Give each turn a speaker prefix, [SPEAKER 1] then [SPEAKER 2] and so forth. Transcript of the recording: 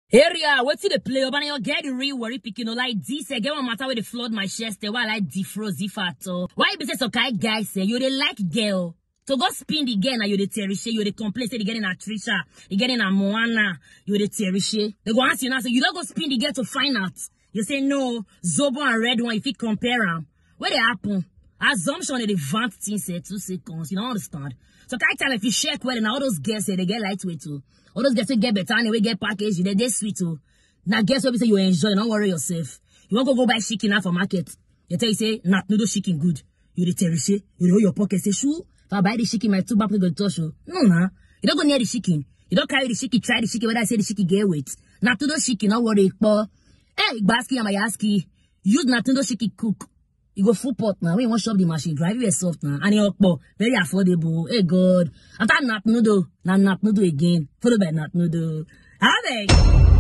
[SPEAKER 1] Area, what's the play over your get the real worry picking like this get one matter with the flood my chest while I defroze if at all. Why be say so kind guys say you they like girl? To go spin the girl now you the Terisha, you the complain say they getting a Trisha, you getting a Moana, you the Terisha. They go ask you now, so you don't go spin the girl to find out. You say no, Zobo and Red One if you compare them. What they happen? Assumption they vant things say 2 seconds, you don't understand. So can I tell if you check well and all those girls say they get lightweight too. All those girls say get better and they get package, they sweet too. Now guess what we say you enjoy, don't worry yourself. You want to go buy chicken out for market. You tell you say not noodle chicken good. You the Terisha, you know your pocket say shoe. If I buy the chicken, my 2 back will go touch you. No, nah. You don't go near the chicken. You don't carry the chicken, try the chicken, whether I say the chicken get weight. Natundo chicken, don't worry, but hey, Baski and Mayaski, use Natundo chicken cook. You go full pot now. We won't shop the machine, drive it soft now. And you very affordable. Hey God. After Natundo, now Natundo again. Followed by Natundo. How they?